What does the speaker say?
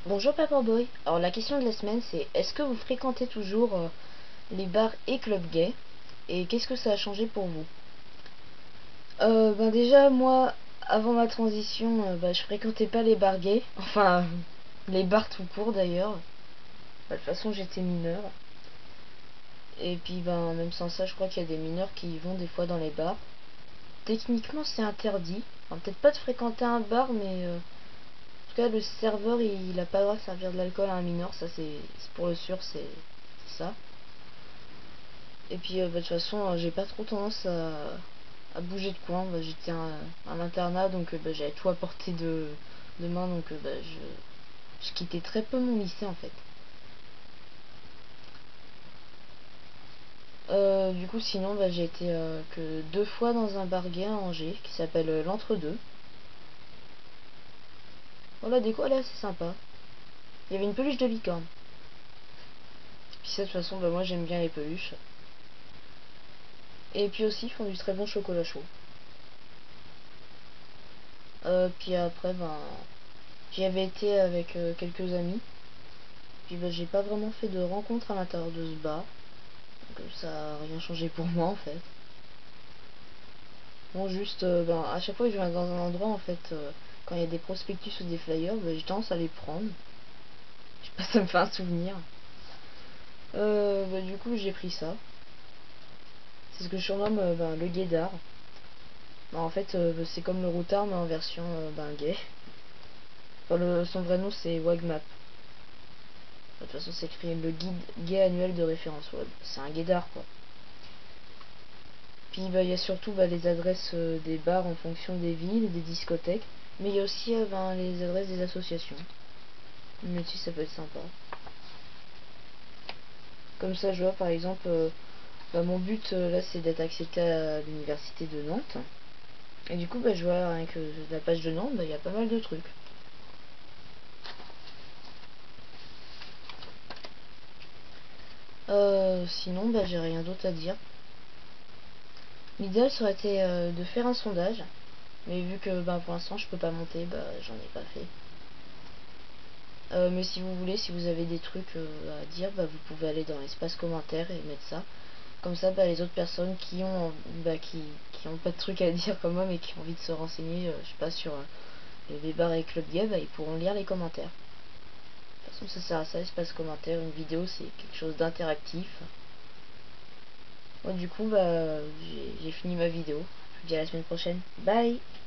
Bonjour Paperboy. Alors la question de la semaine c'est est-ce que vous fréquentez toujours les bars et clubs gays et qu'est-ce que ça a changé pour vous? Ben déjà moi avant ma transition je fréquentais pas les bars gays, enfin les bars tout court d'ailleurs. De toute façon j'étais mineur. Et puis ben même sans ça je crois qu'il y a des mineurs qui y vont des fois dans les bars. Techniquement c'est interdit. Enfin, peut-être pas de fréquenter un bar mais en tout cas, le serveur, il a pas le droit de servir de l'alcool à un mineur, ça c'est pour le sûr, c'est ça. Et puis, de toute façon, j'ai pas trop tendance à bouger de coin. J'étais un internat, donc j'avais tout à portée de main, donc je quittais très peu mon lycée en fait. Du coup, sinon, j'ai été que 2 fois dans un bar gay à Angers qui s'appelle l'Entre-deux. Oh, la déco, elle est assez sympa. Il y avait une peluche de licorne. Puis ça, de toute façon, moi j'aime bien les peluches. Et puis aussi, ils font du très bon chocolat chaud. Puis après, j'y avais été avec quelques amis. Puis j'ai pas vraiment fait de rencontres à l'intérieur de ce bar. Donc ça a rien changé pour moi en fait. Bon, juste, à chaque fois que je vais dans un endroit en fait, quand il y a des prospectus ou des flyers, j'ai tendance à les prendre. Je sais pas, ça me fait un souvenir. Du coup, j'ai pris ça. C'est ce que je surnomme le guédard. En fait, c'est comme le routard mais en version gay. Enfin, son vrai nom c'est Wagmap. De toute façon, c'est écrit le guide gay annuel de référence web. C'est un guédard, quoi. Puis, il y a surtout les adresses des bars en fonction des villes, des discothèques. Mais il y a aussi les adresses des associations. Mais si ça peut être sympa. Comme ça, je vois, par exemple, mon but, là, c'est d'être accepté à l'université de Nantes. Et du coup, je vois rien que la page de Nantes, il y a pas mal de trucs. Sinon, j'ai rien d'autre à dire. L'idéal serait été de faire un sondage, mais vu que pour l'instant je peux pas monter, j'en ai pas fait. Mais si vous voulez, si vous avez des trucs à dire, vous pouvez aller dans l'espace commentaire et mettre ça. Comme ça, les autres personnes qui ont qui ont pas de trucs à dire comme moi, mais qui ont envie de se renseigner, je sais pas, sur les bars et club gay, ils pourront lire les commentaires. De toute façon, ça sert à ça, l'espace commentaire. Une vidéo, c'est quelque chose d'interactif. Moi, du coup, j'ai fini ma vidéo. Je vous dis à la semaine prochaine. Bye!